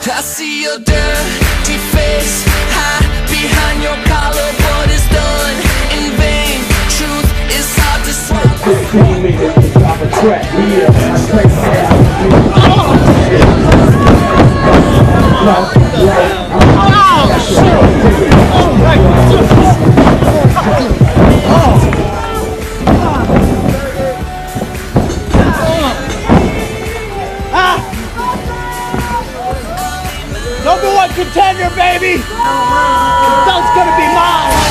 I see your dirty face, hide behind your collar. What is done in vain? Truth is hard to Number one contender, baby! The belt's gonna be mine!